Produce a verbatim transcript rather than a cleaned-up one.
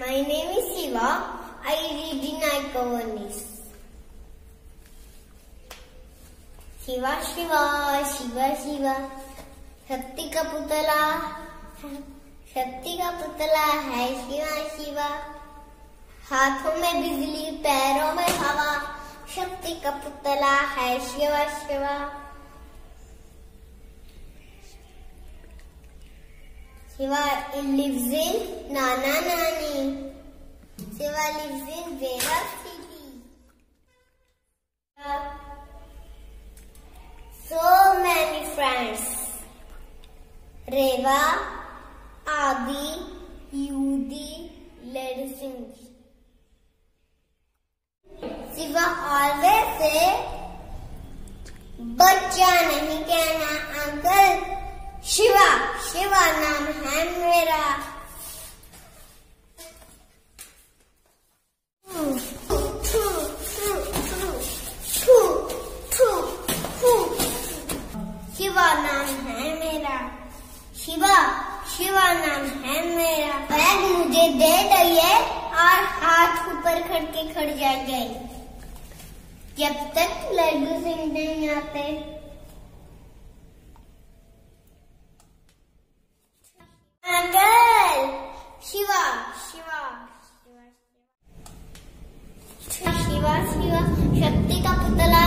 My name is Shiva. I read in Iconics. Shiva Shiva Shiva Shiva शक्ति का पुतला शक्ति का पुतला है शिवा शिवा। हाथों में बिजली पैरों में हवा, शक्ति का पुतला है Shiva Shiva. Shiva lives in Nana Nani. Shiva lives in Veda City. Uh, so many friends. Reva, Adi, Yudi, led sings. Shiva always say, बच्चा नहीं कहना अंकल, शिवा शिवा नाम है मेरा। शिवा नाम है मेरा, शिवा शिवा नाम है मेरा। बैग मुझे दे दइए और हाथ ऊपर करके खड़ जाइए जब तक लड्डू सिंह नहीं आते। अंकल शिवा शिवा शिवा शिवा शिवा शक्ति का पुतला